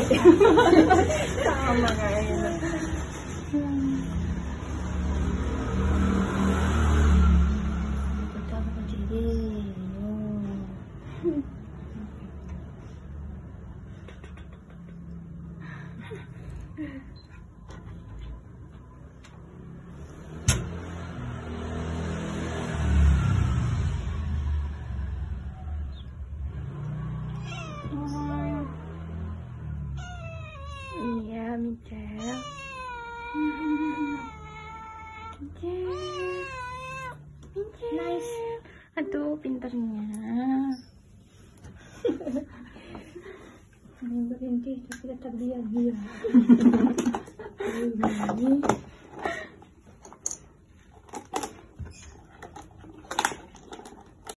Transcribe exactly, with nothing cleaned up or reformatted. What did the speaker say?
Sama kayak gitu. Kita berdiri. Iya, Michelle. Michelle. Michelle. Nice. Aduh, pinternya. Berhenti, tapi tetap diam. Iya.